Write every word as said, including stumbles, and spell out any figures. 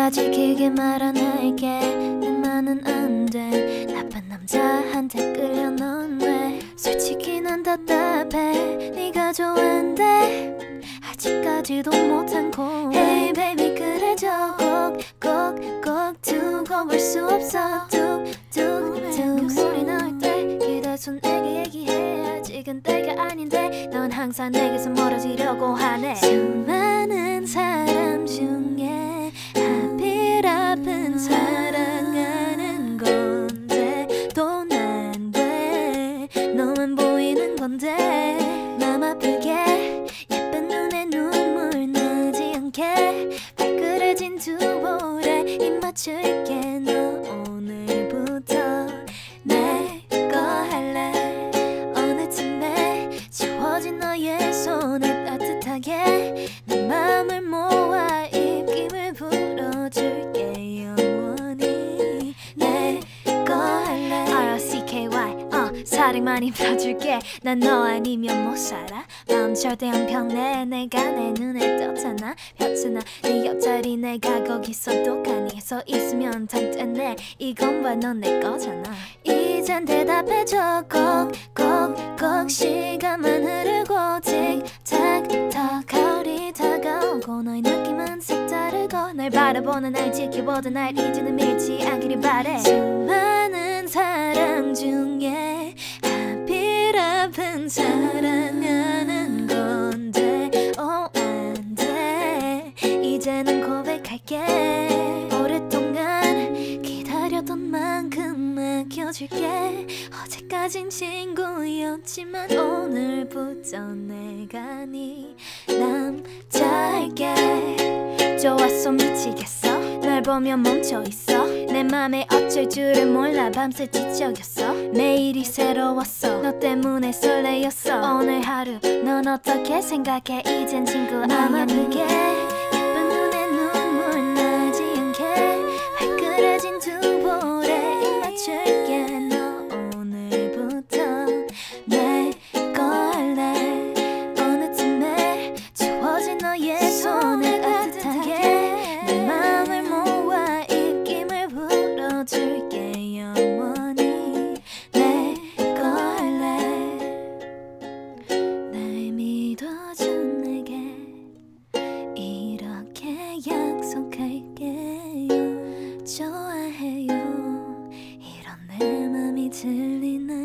끝까지 길게 말아낼게. 내 맘은 안 돼. 나쁜 남자한테 끌려 넌 왜. 솔직히 난 답답해. 네가 좋은데 아직까지도 못한 고. Hey baby 그래줘. 꼭 꼭 꼭 두고 볼 수 없어. 뚝뚝뚝 소리 나올 때 기다려 내게 얘기해. 아직은 때가 아닌데 넌 항상 내게서 멀어지려고 하네. 수많은 사람 중에 하필 아픈 사랑하는 건데 또 난 왜 너만 보이는 건데. 맘 아프게 예쁜 눈에 눈물 나지 않게 발그레진 두 볼에 입 맞출게. 너 오늘부터 내 거 할래. 어느 틈에 지워진 너의 손을 따뜻하게 내 맘을 모아 입김을 불어줄게. 영원히 내 거 할래. 알 오 씨 케이 와이 어, 사랑 많이 펴줄게. 난 너 아니면 못 살아. 마음 절대 안 편해. 내가 내 눈에 떴잖아. 펴잖아. 네 옆자리 내가 거기서 똑하니 서 있으면 당연해. 이건 봐 넌 내 거잖아. 이젠 대답해줘. 꼭 꼭 꼭 시간만 흐르고 틱탁탁 거리 다가오고 너의 느낌은 색다르고 날 바라보는 날 지켜보던 날 이제는 밀지 않기를 바래. 수많은 사람 중에 하필 아픈 사랑하는 건데 oh 안 돼. 이제는 고백할게. 오랫동안 기다렸던 만큼 맡겨줄게. 어제까진 친구였지만 오늘부터 내가 네 남자일게. 좋았어 미치겠어. 널 보면 멈춰있어. 내 맘에 어쩔 줄을 몰라. 밤새 지쳐겼어. 매일이 새로웠어. 너 때문에 설레였어. 오늘 하루 넌 어떻게 생각해. 이젠 친구 아니야. 그게 예쁜 눈에 눈물 나지 않게 발그레진 두 볼에 입 맞출게. 너 오늘부터 내 거 할래. 어느 틈에 지워진 너의 손을 따뜻하게 내 맘을 모아 입김을 불어줄게. 영원히 내 거 할래. 날 믿어준 내게 이렇게 약속할게요. 좋아해요. 이런 내 맘이 들리나.